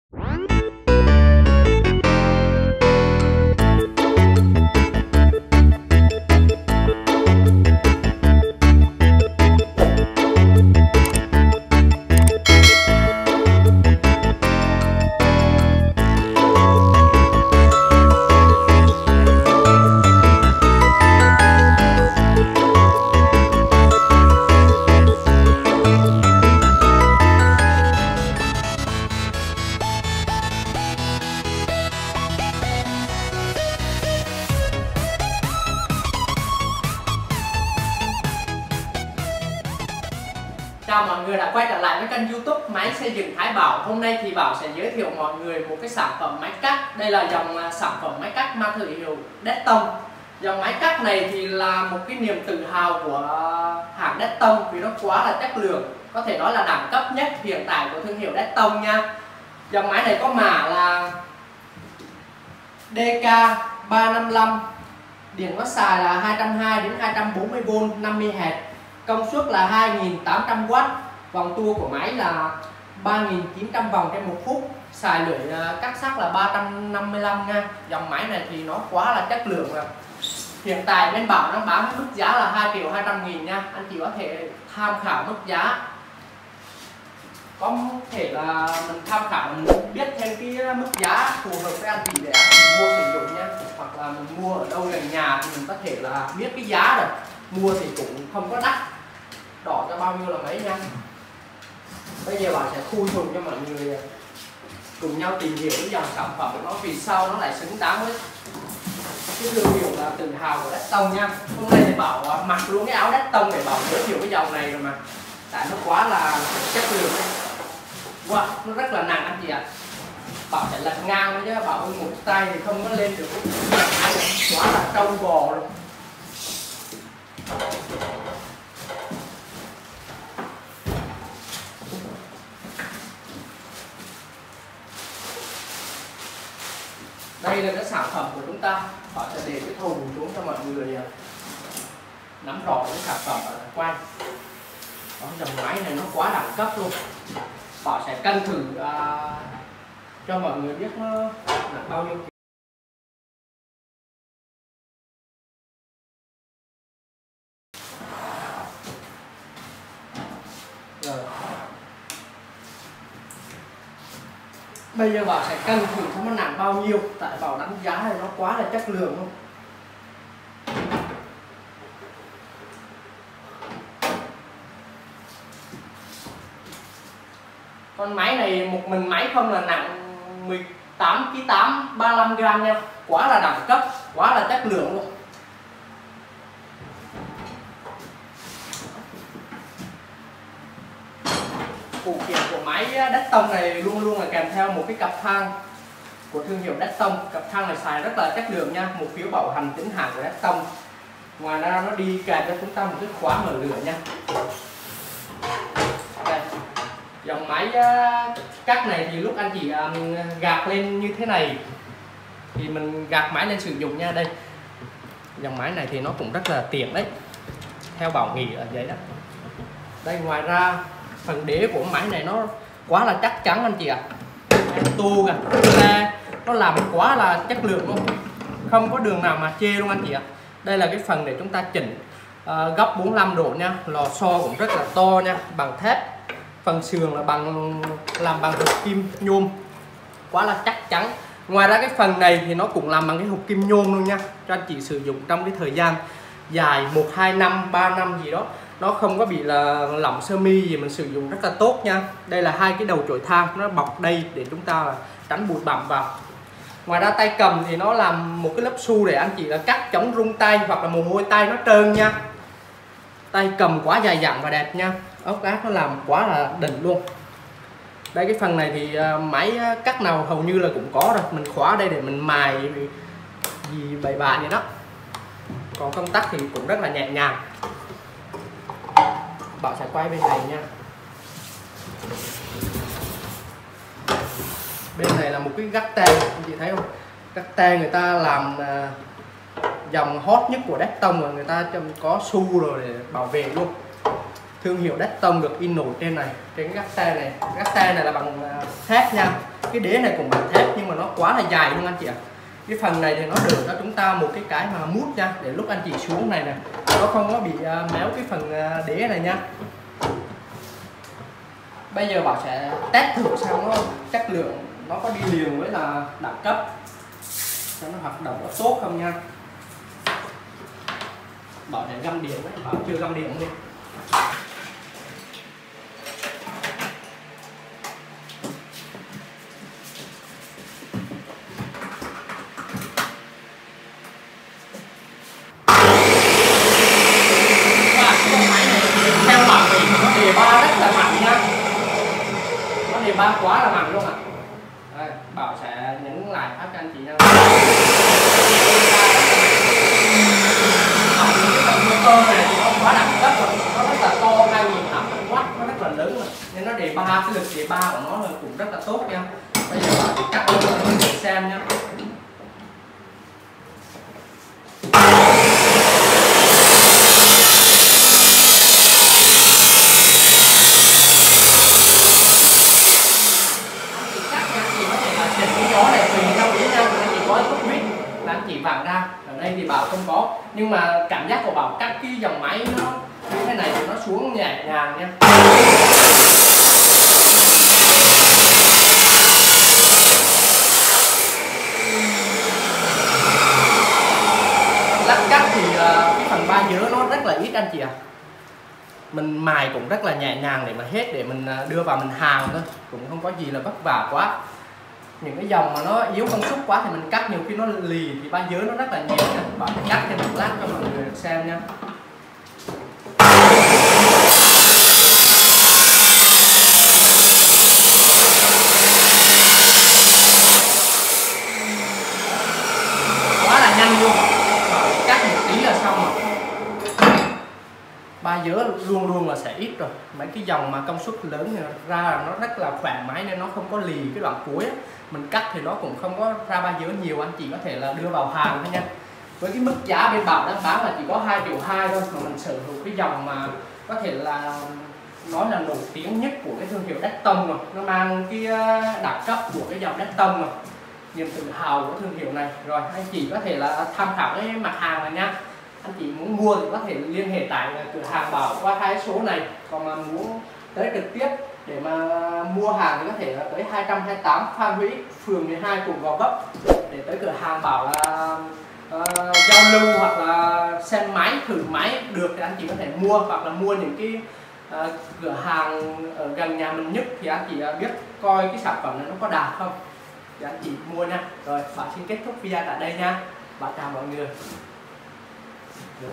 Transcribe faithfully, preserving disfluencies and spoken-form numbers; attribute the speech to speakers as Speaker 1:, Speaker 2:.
Speaker 1: Chào mọi người đã quay trở lại với kênh YouTube Máy Xây Dựng Thái Bảo. Hôm nay thì Bảo sẽ giới thiệu mọi người một cái sản phẩm máy cắt. Đây là dòng sản phẩm máy cắt mang thương hiệu Deston. Dòng máy cắt này thì là một cái niềm tự hào của hãng Deston vì nó quá là chất lượng, có thể nói là đẳng cấp nhất hiện tại của thương hiệu Deston nha. Dòng máy này có mã là D K ba năm lăm, điện nó xài là hai trăm hai mươi đến hai trăm bốn mươi vôn, năm mươi héc, công suất là hai nghìn tám trăm oát, vòng tua của máy là ba nghìn chín trăm vòng trên một phút, xài lưỡi cắt sắt là ba trăm năm mươi lăm nha. Dòng máy này thì nó quá là chất lượng rồi. Hiện tại bên Bảo nó bán mức giá là hai triệu hai trăm nghìn nha. Anh chị có thể tham khảo mức giá, có thể là mình tham khảo mình biết thêm cái mức giá phù hợp với anh chị để mua sử dụng nha. Hoặc là mình mua ở đâu gần nhà thì mình có thể là biết cái giá rồi, mua thì cũng không có đắt, đỏ cho bao nhiêu là mấy nha. Bây giờ bạn sẽ khui thùng cho mọi người cùng nhau tìm hiểu cái dòng sản phẩm của nó, vì sao nó lại xứng đáng với cái thương hiệu là tự hào của Deston nha. Hôm nay thì Bảo mặc luôn cái áo Deston để Bảo giới thiệu cái dòng này rồi mà, tại nó quá là chất lượng. Wow, nó rất là nặng anh chị ạ. Bảo sẽ lật ngang thôi chứ Bảo một tay thì không có lên được, quá là trâu bò luôn. Đây là cái sản phẩm của chúng ta. Họ sẽ để cái thùng xuống cho mọi người nắm rõ cái sản phẩm ở quay. Đó, dòng máy này nó quá đẳng cấp luôn. Họ sẽ cân thử uh, cho mọi người biết nó nặng bao nhiêu. Rồi. Bây giờ Bảo sẽ cân thử nó nặng bao nhiêu, tại Bảo đánh giá này nó quá là chất lượng luôn. Con máy này một mình máy không là nặng mười tám ki lô gam, ba mươi lăm gam nha, quá là đẳng cấp, quá là chất lượng luôn. Phụ kiện của máy Deston này luôn luôn là kèm theo một cái cặp thang của thương hiệu Deston. Cặp thang này xài rất là chất lượng nha, một phiếu bảo hành chính hãng của Deston. Ngoài ra nó đi kèm cho chúng ta một cái khóa mở lửa nha. Đây. Dòng máy cắt này thì lúc anh chị gạt lên như thế này thì mình gạt máy lên sử dụng nha. Đây, dòng máy này thì nó cũng rất là tiện đấy, theo Bảo nghĩ ở vậy đó. Đây, ngoài ra phần đế của máy này nó quá là chắc chắn anh chị ạ. Em tua kìa, nó làm quá là chất lượng luôn, không có đường nào mà chê luôn anh chị ạ. Đây là cái phần để chúng ta chỉnh uh, góc bốn mươi lăm độ nha. Lò xo cũng rất là to nha, bằng thép. Phần sườn là bằng làm bằng hợp kim nhôm, quá là chắc chắn. Ngoài ra cái phần này thì nó cũng làm bằng cái hộp kim nhôm luôn nha, cho anh chị sử dụng trong cái thời gian dài một hai năm, ba năm gì đó, nó không có bị là lỏng sơ mi gì, mình sử dụng rất là tốt nha. Đây là hai cái đầu chổi than nó bọc đây để chúng ta là tránh bụi bặm vào. Ngoài ra tay cầm thì nó làm một cái lớp su để anh chị là cắt chống rung tay hoặc là mồ hôi tay nó trơn nha. Tay cầm quá dài dặn và đẹp nha, ốc ác nó làm quá là đỉnh luôn. Đây, cái phần này thì máy cắt nào hầu như là cũng có rồi, mình khóa đây để mình mài gì bậy bạ vậy đó. Còn công tắc thì cũng rất là nhẹ nhàng. Bảo sẽ quay bên này nha. Bên này là một cái gắt te, anh chị thấy không? Gắt te người ta làm uh, dòng hot nhất của Deston rồi, người ta có su rồi để bảo vệ luôn. Thương hiệu Deston được in nổi trên này, trên cái gắt te này. Gắt te này là bằng uh, thép nha. cái đế này cũng bằng thép nhưng mà nó quá là dài luôn anh chị ạ. Cái phần này thì nó đỡ cho chúng ta một cái cái mà mút nha, để lúc anh chị xuống này nè nó không có bị uh, méo cái phần uh, đế này nha. Bây giờ Bảo sẽ test thử xem nó chất lượng nó có đi liền với là đẳng cấp, cho nó hoạt động nó tốt không nha. Bảo để găm điện đấy, Bảo chưa găm điện đi. Đề ba rất là mạnh nha, nó đề ba quá là mạnh luôn ạ. À. Bảo sẽ nhấn lại phát cho anh chị nha. Cái motor này thì nó quá đẳng cấp rồi, nó rất là to, hai nghìn tám trăm oát, nó rất là lớn rồi. Nên nó đề ba, cái lực đề ba của nó cũng rất là tốt nha. Bây giờ Bảo sẽ cắt lên cho anh chị xem nha. Gió này tùy theo ý nha, anh chị có tốt huyết là anh chị vặn ra, ở đây thì Bảo không có, nhưng mà cảm giác của Bảo cắt cái dòng máy nó như thế này thì nó xuống nhẹ nhàng nha. Lát cắt thì cái phần ba dứa nó rất là ít anh chị ạ. À. Mình mài cũng rất là nhẹ nhàng để mà hết, để mình đưa vào mình hàn thôi, cũng không có gì là vất vả quá. Những cái dòng mà nó yếu công suất quá thì mình cắt nhiều khi nó lì thì ba dứa nó rất là nhiều nha. Bạn cắt thêm một lát cho mọi người được xem nha. Quá là nhanh luôn, cắt một tí là xong rồi. Ba dứa luôn luôn là sẽ ít rồi. Mấy cái dòng mà công suất lớn thì ra là nó rất là khỏe máy nên nó không có lì cái đoạn cuối á. Mình cắt thì nó cũng không có ra ba dứa nhiều, anh chị có thể là đưa vào hàng thôi nha. Với cái mức giá bên Bảo đang bán là chỉ có hai triệu hai thôi, mà mình sở hữu cái dòng mà có thể là nói là nổi tiếng nhất của cái thương hiệu Decton rồi, nó mang cái đẳng cấp của cái dòng Decton rồi, niềm tự hào của thương hiệu này. Rồi anh chị có thể là tham khảo cái mặt hàng này nha. Anh chị muốn mua thì có thể liên hệ tại cửa hàng Bảo qua hai số này, còn mà muốn tới trực tiếp để mà mua hàng thì có thể là tới hai trăm hai mươi tám Phan Huy, phường mười hai, quận Gò Vấp, để tới cửa hàng Bảo là uh, giao lưu hoặc là xem máy, thử máy được thì anh chị có thể mua, hoặc là mua những cái uh, cửa hàng ở gần nhà mình nhất thì anh chị biết coi cái sản phẩm này nó có đạt không thì anh chị mua nha. Rồi Bảo xin kết thúc video tại đây nha. Bảo chào mọi người.